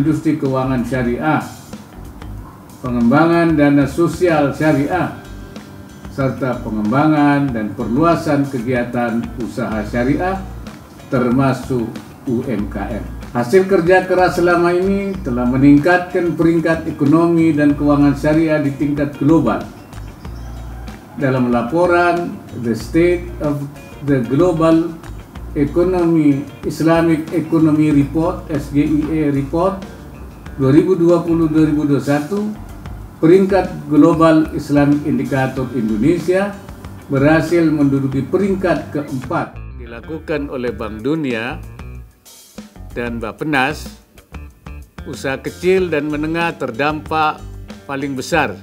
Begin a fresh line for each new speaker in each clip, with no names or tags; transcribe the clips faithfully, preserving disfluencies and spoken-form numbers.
industri keuangan syariah, pengembangan dana sosial syariah, serta pengembangan dan perluasan kegiatan usaha syariah termasuk U M K M. Hasil kerja keras selama ini telah meningkatkan peringkat ekonomi dan keuangan syariah di tingkat global. Dalam laporan The State of the Global Economy Islamic Economy Report S G I E Report dua ribu dua puluh dua ribu dua puluh satu, peringkat Global Islamic Indicator Indonesia berhasil menduduki peringkat keempat. Dilakukan oleh Bank Dunia dan Bappenas, usaha kecil dan menengah terdampak paling besar.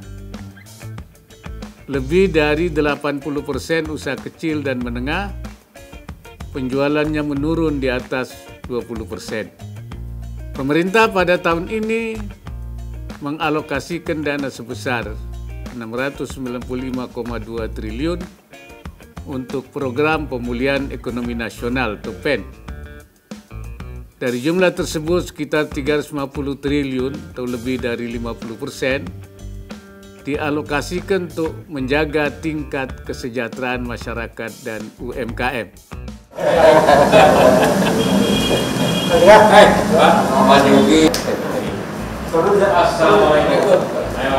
Lebih dari delapan puluh persen usaha kecil dan menengah penjualannya menurun di atas dua puluh persen. Pemerintah pada tahun ini mengalokasikan dana sebesar enam ratus sembilan puluh lima koma dua triliun untuk program pemulihan ekonomi nasional atau P E N. Dari jumlah tersebut sekitar tiga ratus lima puluh triliun atau lebih dari lima puluh persen dialokasikan untuk menjaga tingkat kesejahteraan masyarakat dan U M K M.
Assalamualaikum.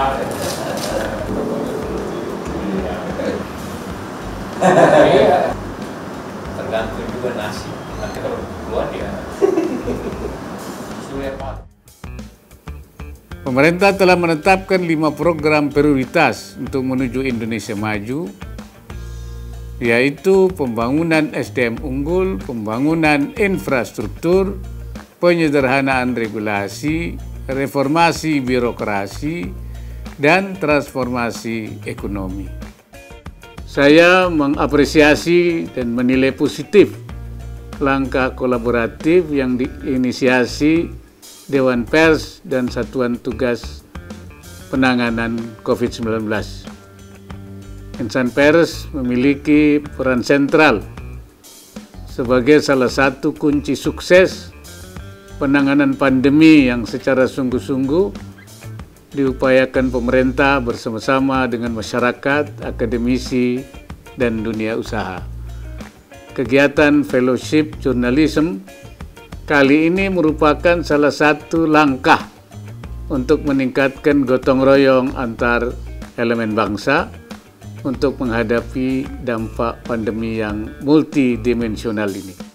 Tergantung juga nasi. Nanti kalau keluar dia.
Pemerintah telah menetapkan lima program prioritas untuk menuju Indonesia maju, yaitu pembangunan S D M unggul, pembangunan infrastruktur, penyederhanaan regulasi, reformasi birokrasi, dan transformasi ekonomi. Saya mengapresiasi dan menilai positif langkah kolaboratif yang diinisiasi Dewan Pers dan Satuan Tugas Penanganan COVID sembilan belas. Insan pers memiliki peran sentral sebagai salah satu kunci sukses penanganan pandemi yang secara sungguh-sungguh diupayakan pemerintah bersama-sama dengan masyarakat, akademisi, dan dunia usaha. Kegiatan Fellowship Journalism kali ini merupakan salah satu langkah untuk meningkatkan gotong royong antar elemen bangsa untuk menghadapi dampak pandemi yang multidimensional ini.